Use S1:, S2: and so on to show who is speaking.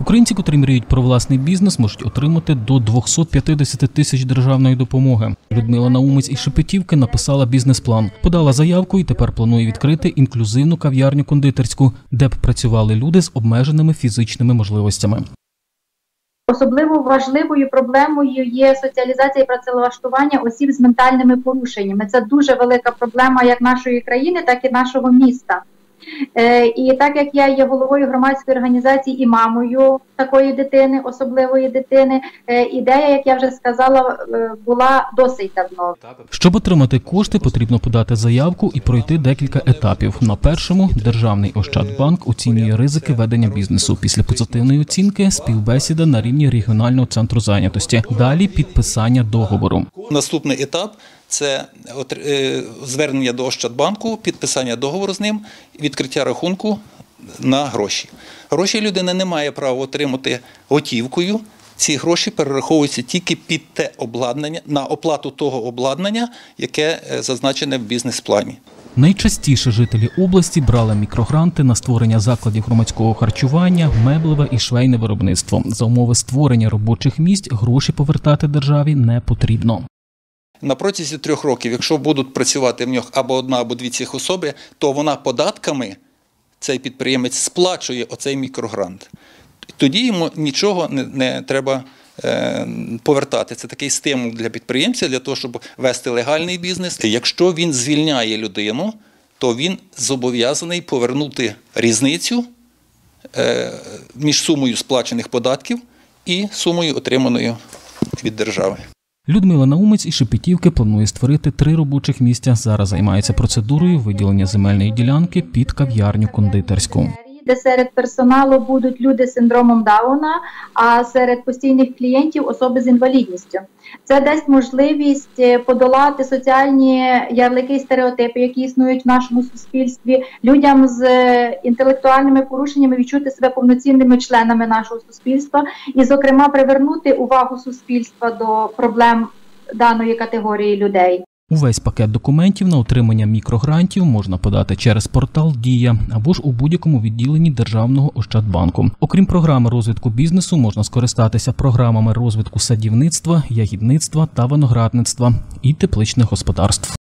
S1: Українці, котрі мріють про власний бізнес, можуть отримати до 250 тисяч державної допомоги. Людмила Наумець із Шепетівки написала бізнес-план, подала заявку і тепер планує відкрити інклюзивну кав'ярню-кондитерську, де б працювали люди з обмеженими фізичними можливостями.
S2: Особливо важливою проблемою є соціалізація і працевлаштування осіб з ментальними порушеннями. Це дуже велика проблема як нашої країни, так і нашого міста. І так як я є головою громадської організації і мамою такої дитини, особливої дитини, ідея, як я вже сказала, була досить давно.
S1: Щоб отримати кошти, потрібно подати заявку і пройти декілька етапів. На першому – Державний Ощадбанк оцінює ризики ведення бізнесу. Після позитивної оцінки – співбесіда на рівні регіонального центру зайнятості. Далі – підписання договору.
S3: Наступний етап – це звернення до Ощадбанку, підписання договору з ним, відкриття рахунку на гроші. Гроші людина не має права отримати готівкою. Ці гроші перераховуються тільки під те обладнання, на оплату того обладнання, яке зазначене в бізнес-плані.
S1: Найчастіше жителі області брали мікрогранти на створення закладів громадського харчування, меблеве і швейне виробництво. За умови створення робочих місць гроші повертати державі не потрібно.
S3: На протязі 3 років, якщо будуть працювати в нього або одна, або дві цих особи, то вона податками, цей підприємець, сплачує оцей мікрогрант. Тоді йому нічого не треба повертати. Це такий стимул для підприємця, для того, щоб вести легальний бізнес. Якщо він звільняє людину, то він зобов'язаний повернути різницю між сумою сплачених податків і сумою, отриманою від держави.
S1: Людмила Наумець із Шепетівки планує створити 3 робочих місця. Зараз займається процедурою виділення земельної ділянки під кав'ярню-кондитерську.
S2: Де серед персоналу будуть люди з синдромом Дауна, а серед постійних клієнтів – особи з інвалідністю. Це дасть можливість подолати соціальні ярлики і стереотипи, які існують в нашому суспільстві, людям з інтелектуальними порушеннями відчути себе повноцінними членами нашого суспільства і, зокрема, привернути увагу суспільства до проблем даної категорії людей.
S1: Увесь пакет документів на отримання мікрогрантів можна подати через портал «Дія» або ж у будь-якому відділенні Державного Ощадбанку. Окрім програми розвитку бізнесу, можна скористатися програмами розвитку садівництва, ягідництва та виноградництва і тепличних господарств.